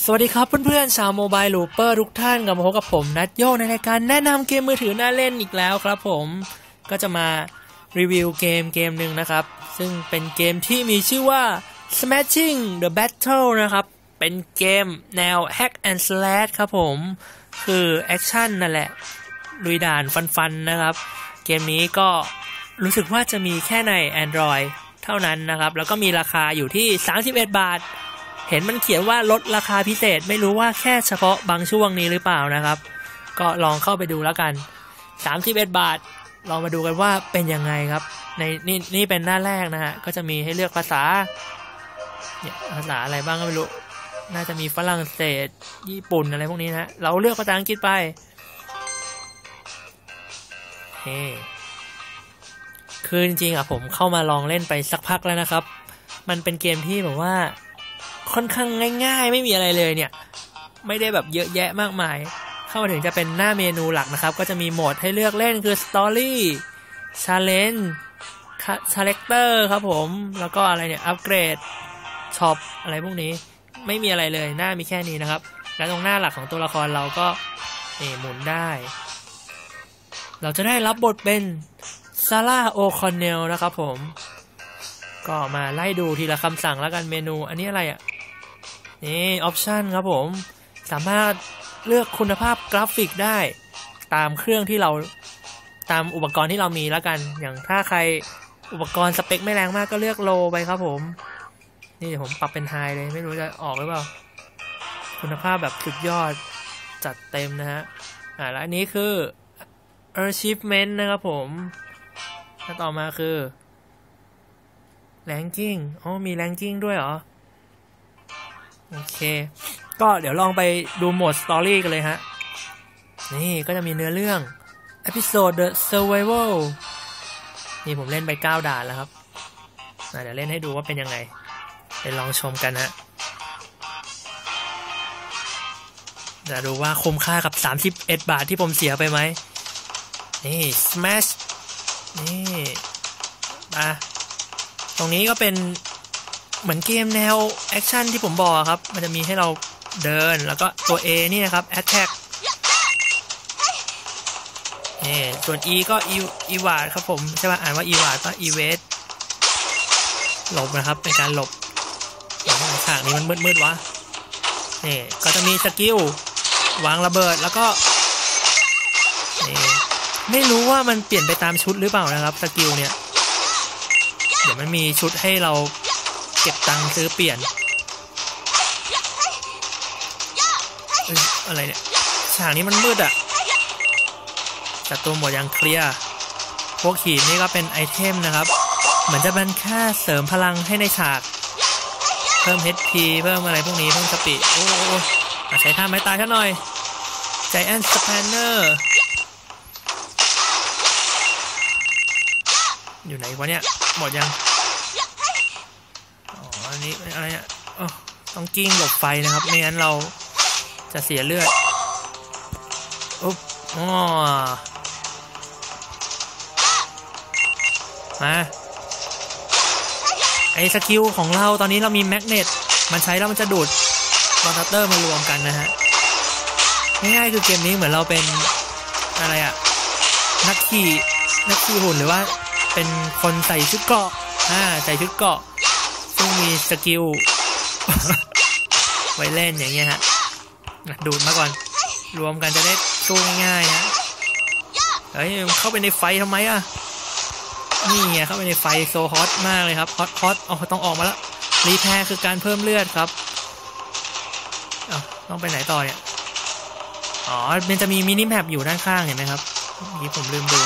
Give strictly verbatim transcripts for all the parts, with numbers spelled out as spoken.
สวัสดีครับเพื่อนๆชาวโมบายลูเปอร์ทุกท่านกลับมาพบกับผมนัทโยในรายการแนะนำเกมมือถือน่าเล่นอีกแล้วครับผมก็จะมารีวิวเกมเกมหนึ่งนะครับซึ่งเป็นเกมที่มีชื่อว่า Smashing the Battle นะครับเป็นเกมแนว Hack and Slash ครับผมคือแอคชั่นนั่นแหละลุยด่านฟันๆนะครับเกมนี้ก็รู้สึกว่าจะมีแค่ใน Android เท่านั้นนะครับแล้วก็มีราคาอยู่ที่สามสิบเอ็ดบาทเห็นมันเขียนว่าลดราคาพิเศษไม่รู้ว่าแค่เฉพาะบางช่วงนี้หรือเปล่านะครับก็ลองเข้าไปดูแล้วกันสามสิบเอ็ดบาทลองมาดูกันว่าเป็นยังไงครับในนี่นี่เป็นหน้าแรกนะฮะก็จะมีให้เลือกภาษาเนี่ยภาษาอะไรบ้างก็ไม่รู้น่าจะมีฝรั่งเศสญี่ปุ่นอะไรพวกนี้นะเราเลือกภาษาอังกฤษไปเฮ้คือจริงๆอ่ะผมเข้ามาลองเล่นไปสักพักแล้วนะครับมันเป็นเกมที่แบบว่าค่อนข้างง่ายๆไม่มีอะไรเลยเนี่ยไม่ได้แบบเยอะแยะมากมายเข้ามาถึงจะเป็นหน้าเมนูหลักนะครับก็จะมีโหมดให้เลือกเล่นคือ Story Challenge Character ครับผมแล้วก็อะไรเนี่ยอัปเกรดช็อปอะไรพวกนี้ไม่มีอะไรเลยหน้ามีแค่นี้นะครับแล้วตรงหน้าหลักของตัวละครเราก็นี่หมุนได้เราจะได้รับบทเป็นซาร่าโอคอนเนลนะครับผมก็มาไล่ดูทีละคำสั่งแล้วกันเมนูอันนี้อะไรอ่ะนี่ออปชันครับผมสามารถเลือกคุณภาพกราฟิกได้ตามเครื่องที่เราตามอุปกรณ์ที่เรามีแล้วกันอย่างถ้าใครอุปกรณ์สเปคไม่แรงมากก็เลือกโลไปครับผมนี่เดี๋ยวผมปรับเป็นไฮเลยไม่รู้จะออกหรือเปล่าคุณภาพแบบสุดยอดจัดเต็มนะฮะอ่าแล้วอันนี้คือ achievement นะครับผมแล้วต่อมาคือranking อ๋อมี ranking ด้วยเหรอโอเคก็เดี๋ยวลองไปดูโหมด story กันเลยฮะนี่ก็จะมีเนื้อเรื่อง episode the survival นี่ผมเล่นไปเก้าด่านแล้วครับเดี๋ยวเล่นให้ดูว่าเป็นยังไงไปลองชมกันฮะจะดูว่าคุ้มค่ากับสามสิบเอ็ดบาทที่ผมเสียไปไหมนี่ smash นี่มาตรงนี้ก็เป็นเหมือนเกมแนวแอคชั่นที่ผมบอกครับมันจะมีให้เราเดินแล้วก็ตัว A นี่นะครับ attack นี่ส่วน E ก็ E evade ครับผมใช่ป่ะอ่านว่า evade ก็ evade หลบนะครับเป็นการหลบฉากนี้มันมืดๆวะนี่ก็จะมีสกิลวางระเบิดแล้วก็นี่ไม่รู้ว่ามันเปลี่ยนไปตามชุดหรือเปล่านะครับสกิลเนี่ยเดี๋ยวมันมีชุดให้เราเก็บตังค์ซื้อเปลี่ยนเอ้ยอะไรเนี่ยฉากนี้มันมืดอ่ะศัตรูหมดยังเคลียร์พวกขีดนี่ก็เป็นไอเทมนะครับเหมือนจะเป็นแค่เสริมพลังให้ในฉากเพิ่ม เอช พี เพิ่มอะไรพวกนี้เพิ่มสปีดโอ้ใช้ท่าไม้ตายซะหน่อย Giant Spanner อยู่ไหนวะเนี่ยหมดยังอ๋ออันนี้อะไรเนี่ยต้องกิ้งหลบไฟนะครับไม่งั้นเราจะเสียเลือดอุ๊บอ๋อมาไอ้สกิลของเราตอนนี้เรามีแมกเนตมันใช้แล้วมันจะดูดมอนสเตอร์มารวมกันนะฮะง่ายๆคือเกมนี้เหมือนเราเป็นอะไรอะนักขี่นักขี่หุ่นหรือว่าเป็นคนใส่ชุดเกราะอ่าใส่ชุดเกราะซึ่งมีสกิล ไว้เล่นอย่างเงี้ยฮะดูดมาก่อนรวมกันจะได้สู้ง่ายๆฮะเฮ้ยเข้าไปในไฟทำไมอ่ะนี่ไงเข้าไปในไฟโซฮอตมากเลยครับฮอตฮอตอ๋อต้องออกมาแล้วรีแพร์คือการเพิ่มเลือดครับอ้าวต้องไปไหนต่อเนี่ยอ๋อมันจะมีมินิแมปอยู่ด้านข้างเห็นไหมครับเมื่อกี้ผมลืมดู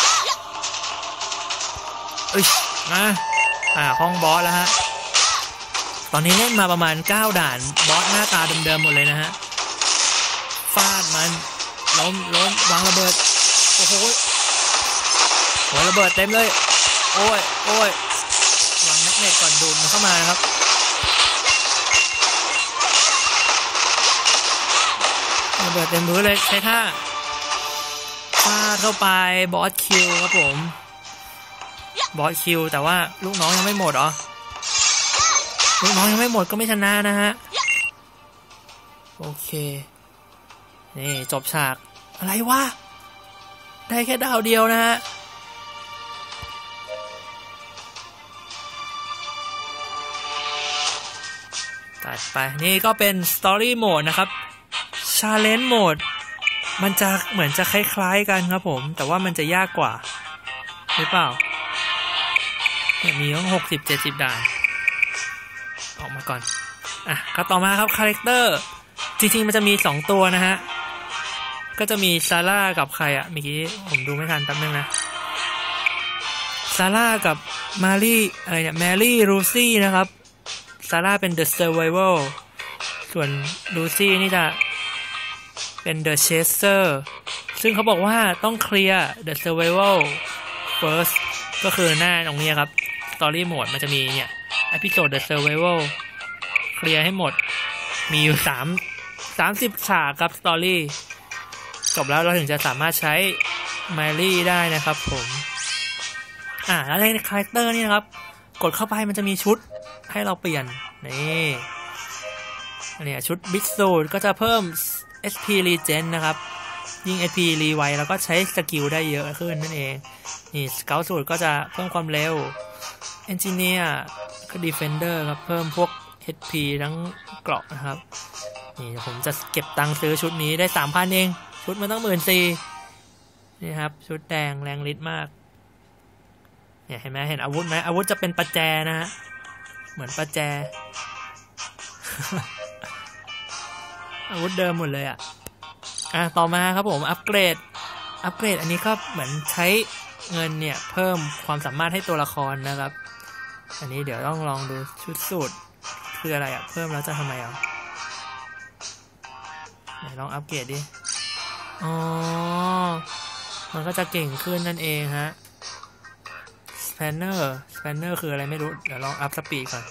เอ้ยมาอ่าห้องบอสแล้วฮะตอนนี้เล่นมาประมาณเก้าด่านบอสหน้าตาเดิมๆหมดเลยนะฮะฟาดมันล้มล้มวางระเบิดโอ้โหหัวระเบิดเต็มเลยโอ้ยโอ้ยวางแมกเนตก่อนดูดมันเข้ามานะครับระเบิดเต็มมือเลยใช้ท่าฟาดเข้าไปบอสคิวครับผมบอสคิวแต่ว่าลูกน้องยังไม่หมดเหรอลูกน้องยังไม่หมดก็ไม่ชนะนะฮะโอเคนี่จบฉากอะไรวะได้แค่ดาวเดียวนะฮะตัดไปนี่ก็เป็น Story Mode นะครับ Challenge Mode มันจะเหมือนจะคล้ายๆกันครับผมแต่ว่ามันจะยากกว่าหรือเปล่าเนี่ยมีตั้งหกสิบ เจ็ดสิบด่านออกมาก่อนอ่ะก็ต่อมาครับคาแรคเตอร์จริงๆมันจะมีสองตัวนะฮะก็จะมีซาร่ากับใครอะเมื่อกี้ผมดูไม่ทันแป๊บนึงนะซาร่ากับมารี่อะไรเนี่ยแมรี่รูซี่นะครับซาร่าเป็น The Survival ส่วนลูซี่นี่จะเป็น The Chaser ซึ่งเขาบอกว่าต้องเคลียร์ The Survival first ก็คือหน้าตรงนี้ครับ Story Mode มันจะมีเนี่ย Episode The Survival เคลียร์ให้หมดมีอยู่สาม สามสิบฉากครับ Story จบแล้วเราถึงจะสามารถใช้แมรี่ได้นะครับผมอ่าแล้วในคาแรคเตอร์นี่นะครับกดเข้าไปมันจะมีชุดให้เราเปลี่ยนนี่อันนี้ชุด Big Suit ก็จะเพิ่ม เอช พี Regen นะครับยิ่ง เอช พี รีไวแล้วก็ใช้สกิลได้เยอะขึ้นนั่นเองนี่ Scout Suit ก็จะเพิ่มความเร็ว Engineer ก็ Defender ครับเพิ่มพวก เอช พี ทั้งเกราะนะครับนี่ผมจะเก็บตังค์ซื้อชุดนี้ได้ สามพัน เองชุดมันต้อง หนึ่งหมื่นสี่พัน นี่ครับชุดแดงแรงฤทธิ์มากเนี่ยเห็นไหมเห็นอาวุธไหมอาวุธจะเป็นประแจนะฮะเหมือนประแจ อาวุธเดิมหมดเลยอ่ะอ่ะต่อมาครับผมอัปเกรดอัปเกรดอันนี้ก็เหมือนใช้เงินเนี่ยเพิ่มความสามารถให้ตัวละครนะครับอันนี้เดี๋ยวต้องลองดูชุดสูตรคืออะไรอ่ะเพิ่มแล้วจะทำไมอ่ะไหนลองอัปเกรดดิอ๋อมันก็จะเก่งขึ้นนั่นเองฮะสแปนเนอร์สแปนเนอร์คืออะไรไม่รู้เดี๋ยวลองอัพสปีดก่อน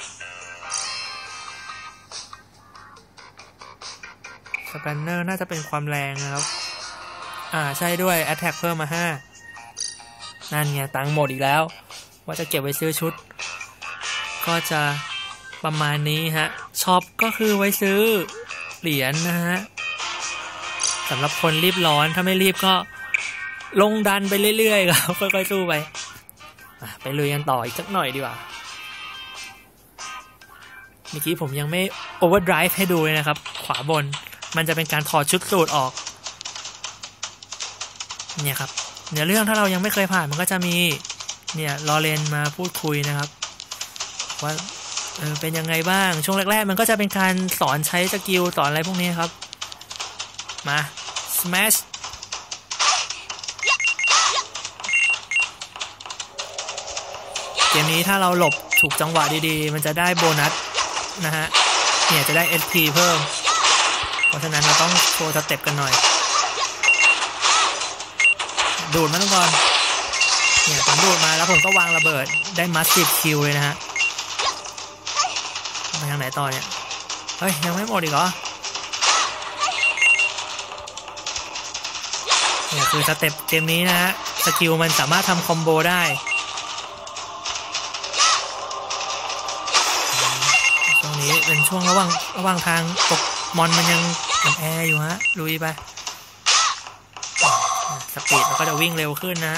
สแปนเนอร์น่าจะเป็นความแรงนะครับอ่าใช่ด้วย Attack เพิ่มมาห้านั่นไงตังค์หมดอีกแล้วว่าจะเก็บไว้ซื้อชุดก็จะประมาณนี้ฮะช็อปก็คือไว้ซื้อเหรียญ นะฮะสำหรับคนรีบร้อนถ้าไม่รีบก็ลงดันไปเรื่อยๆครับค่อยๆสู้ไปไปลุยกันต่ออีกสักหน่อยดีกว่าเมื่อกี้ผมยังไม่โอเวอร์ไดรฟ์ให้ดูเลยนะครับขวาบนมันจะเป็นการถอดชุดสูตรออกเนี่ยครับเนื้อเรื่องถ้าเรายังไม่เคยผ่านมันก็จะมีเนี่ยลอเรนมาพูดคุยนะครับว่าเออเป็นยังไงบ้างช่วงแรกๆมันก็จะเป็นการสอนใช้สกิลสอนอะไรพวกนี้ครับมา smash เกมนี้ถ้าเราหลบถูกจังหวะดีๆมันจะได้โบนัสนะฮะเนี่ยจะได้ เอช พี เพิ่มเพราะฉะนั้นเราต้องโชว์สเต็ปกันหน่อยดูดมันก่อนเนี่ยผมดูดมาแล้วผมก็วางระเบิดได้มัสซีฟคิวเลยนะฮะไปทางไหนต่อเนี่ยเฮ้ยยังไม่หมดอีกเหรอเนี่ยคือสเต็ปเกมนี้นะฮะสกิลมันสามารถทำคอมโบได้ช่วงนี้เป็นช่วงระหว่างระหว่างทางตกมอนมันยังมันแอร์อยู่ฮะลุยไปสปีดมันก็จะวิ่งเร็วขึ้นนะ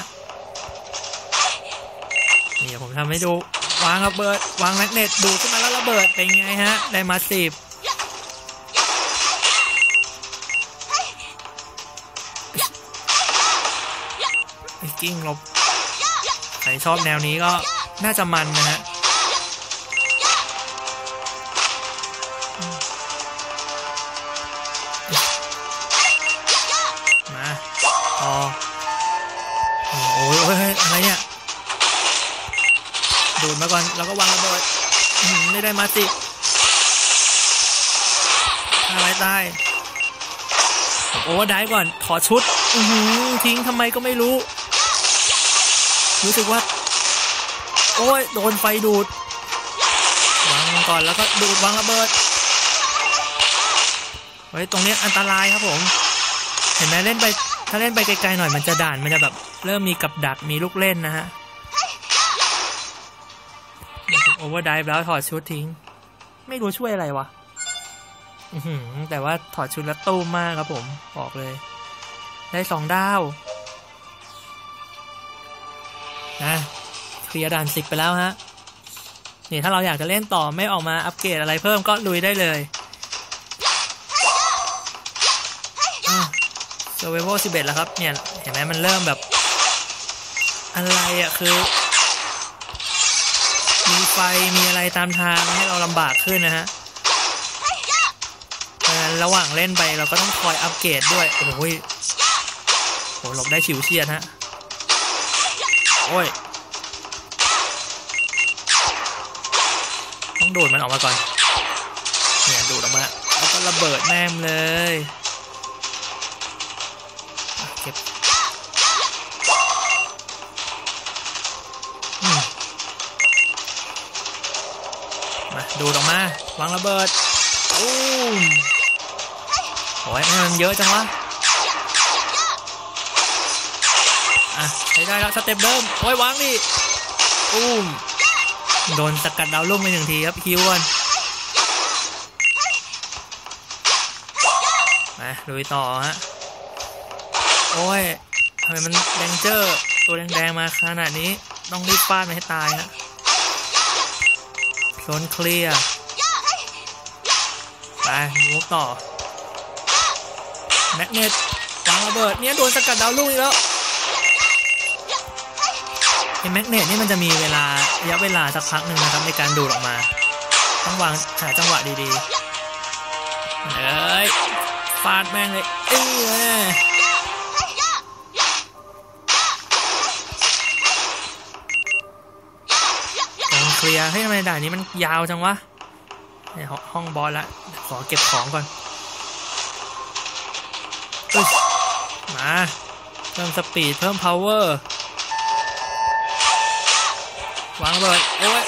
นี่ผมทำให้ดูวางระเบิดวางแมกเนตดูขึ้นมาแล้วระเบิดเป็นไงฮะได้มาสิบกิ้งลบใครชอบแนวนี้ก็น่าจะมันนะฮะมาต่อโอ้ยอะไรเนี่ยดูดมาก่อนแล้วก็วางระเบิดไม่ได้มาสิอะไรตายโอ้ได้ก่อนถอดชุดทิ้งทำไมก็ไม่รู้รู้สึกว่าโอ้ยโดนไฟดูดวางก่อนแล้วก็ดูดวางระเบิดไว้ตรงนี้อันตรายครับผมเห็นไหมเล่นไปถ้าเล่นไปไกลๆหน่อยมันจะด่านมันจะแบบเริ่มมีกับดักมีลูกเล่นนะฮะโอเวอร์ไดฟ์แล้วถอดชุดทิ้งไม่รู้ช่วยอะไรวะแต่ว่าถอดชุดแล้วตู้มากครับผมบอกเลยได้สองดาวนะเคลียร์ด่านสิบไปแล้วฮะนี่ถ้าเราอยากจะเล่นต่อไม่ออกมาอัปเกรดอะไรเพิ่มก็ลุยได้เลยเซอร์ไวโวสิบเอ็ดแล้วครับเนี่ยเห็นไหมมันเริ่มแบบอะไรอ่ะคือมีไฟมีอะไรตามทางให้เราลำบากขึ้นนะฮะเพราะฉะนั้นระหว่างเล่นไปเราก็ต้องคอยอัปเกรดด้วยโอ้ยโหหลบได้ฉิวเฉียดฮะโอ้ยต้องดูดมันออกมาก่อนเนี่ยดูดออกมาแล้วก็ระเบิดแม่มเลยเก็บมาดูดออกมาวางระเบิดอู้มโอ้ยมันเยอะจังวะอ่ะใช้ได้แล้วสเต็ปเดิมโอ้ยวางดิอู้มโดนสกัดดาวลุ่มไปหนึ่งทีครับฮิวก่อนมาลุยต่อฮะโอ้ยทำไมมันแดงเจอร์ตัวแดงๆมาขนาดนี้ต้องรีบฟาดมันให้ตายฮะโซนเคลียร์ไปมูฟต่อแมกเนตวางระเบิดเนี่ยโดนสกัดดาวลุ่มอีกแล้วไอ้แมกเนตนี่มันจะมีเวลาระยะเวลาสักพักหนึ่งนะครับในการดูดออกมาต้องวางหาจังหวะดีๆเอ้ยฟาดแม่งเลยเอ้ยเคลียร์ให้ทำไมด่านนี้มันยาวจังวะเนี่ยห้องบอสละขอเก็บของก่อนมาเพิ่มสปีดเพิ่มพาวเวอร์วางเลยโอ้ย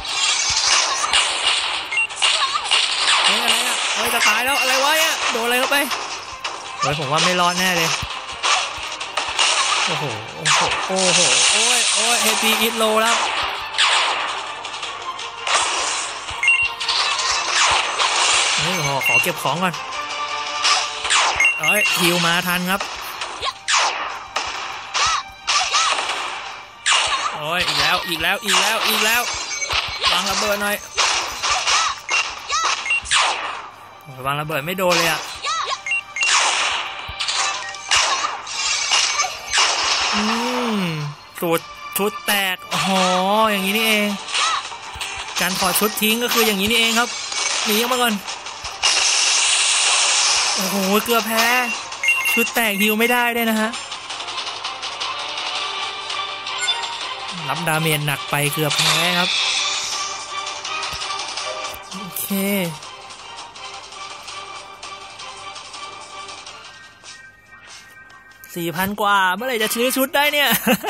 เฮ้ยอะไรอ่ะเฮ้ยจะตายแล้วอะไรวะเนี่ยโดนอะไรเข้าไปเฮ้ยผมว่าไม่รอดแน่เลยโอ้โหโอ้โหโอ้โหโอ้ยโอ้ยเฮปีอิทโลแล้วเฮ้ยขอเก็บของก่อนเอ้ยฮิวมาทันครับโอ้ยอีกแล้วอีกแล้วอีกแล้วอีกแล้ววางระเบิดหน่อยวางระเบิดไม่โดนเลยอ่ะอืมสูตรชุดแตกอ๋ออย่างนี้นี่เองการถอดชุดทิ้งก็คืออย่างนี้นี่เองครับหนีออกมาก่อนโอ้โหเกือบแพ้ชุดแตกฮิวไม่ได้ด้วยนะฮะรับดาเมจหนักไปเกือบแพ้ครับโอเคสี่พันกว่าเมื่อไหร่จะซื้อชุดได้เนี่ย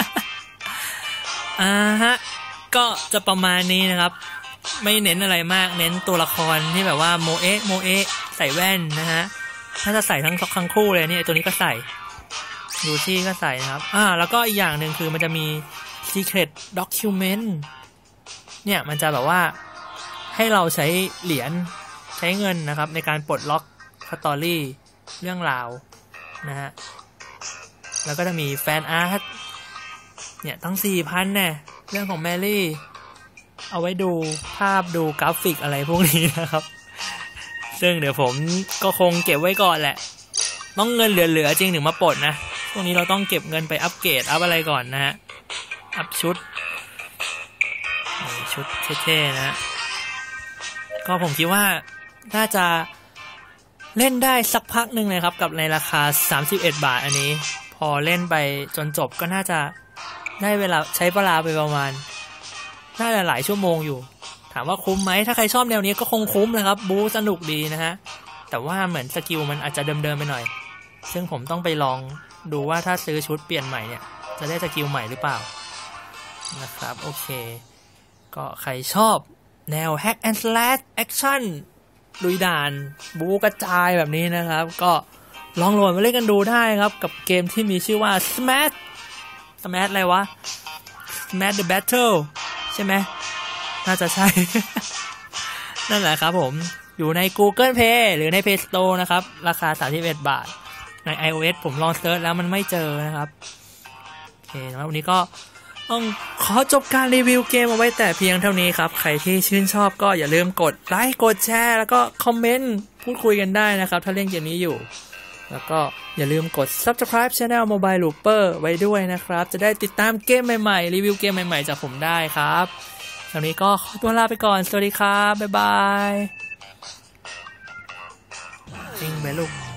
อ่าฮะก็จะประมาณนี้นะครับไม่เน้นอะไรมากเน้นตัวละครที่แบบว่าโมเอะโมเอะใส่แว่นนะฮะถ้าจะใส่ทั้งทั้งคู่เลยเนี่ยตัวนี้ก็ใส่ดูซี่ก็ใส่นะครับอ่าแล้วก็อีกอย่างหนึ่งคือมันจะมี Secret Document เนี่ยมันจะแบบว่าให้เราใช้เหรียญใช้เงินนะครับในการปลดล็อกสตอรี่เรื่องราวนะฮะแล้วก็จะมีแฟนอาร์ตเนี่ยตั้ง สี่พัน เนี่ยเรื่องของแมรี่เอาไว้ดูภาพดูกราฟิกอะไรพวกนี้นะครับซึ่งเดี๋ยวผมก็คงเก็บไว้ก่อนแหละต้องเงินเหลือๆจริงถึงมาปลดนะพวกนี้เราต้องเก็บเงินไปอัปเกรดอัพอะไรก่อนนะฮะอัพชุดชุดเท่ๆนะก็ผมคิดว่าน่าจะเล่นได้สักพักหนึ่งเลยครับกับในราคาสามสิบเอ็ดบาทอันนี้พอเล่นไปจนจบก็น่าจะได้เวลาใช้เวลาไปประมาณน่าจะหลายชั่วโมงอยู่ถามว่าคุ้มไหมถ้าใครชอบแนวนี้ก็คงคุ้มเลยครับบู๊สนุกดีนะฮะแต่ว่าเหมือนสกิลมันอาจจะเดิมๆไปหน่อยซึ่งผมต้องไปลองดูว่าถ้าซื้อชุดเปลี่ยนใหม่เนี่ยจะได้สกิลใหม่หรือเปล่านะครับโอเคก็ใครชอบแนว Hack and Slash Action ลุยด่านบู๊กระจายแบบนี้นะครับก็ลองโหลดมาเล่นกันดูได้ครับกับเกมที่มีชื่อว่า Smash Smash อะไรวะ Smash the Battle ใช่ไหมน่าจะใช่ นั่นแหละครับผมอยู่ใน Google Play หรือใน Play Store นะครับราคาสามสิบเอ็ดบาทใน iOS ผมลองเซิร์ชแล้วมันไม่เจอนะครับโอเคแล้ววันนี้ก็ต้องขอจบการรีวิวเกมเอาไว้แต่เพียงเท่านี้ครับใครที่ชื่นชอบก็อย่าลืมกดไลค์กดแชร์แล้วก็คอมเมนต์พูดคุยกันได้นะครับถ้าเล่นเกมนี้อยู่แล้วก็อย่าลืมกด Subscribe Channel Mobile Looper ไว้ด้วยนะครับจะได้ติดตามเกมใหม่ๆรีวิวเกมใหม่ๆจากผมได้ครับตอนนี้ก็ขอตัวลาไปก่อนสวัสดีครับบ๊ายบายจริงไหมลูก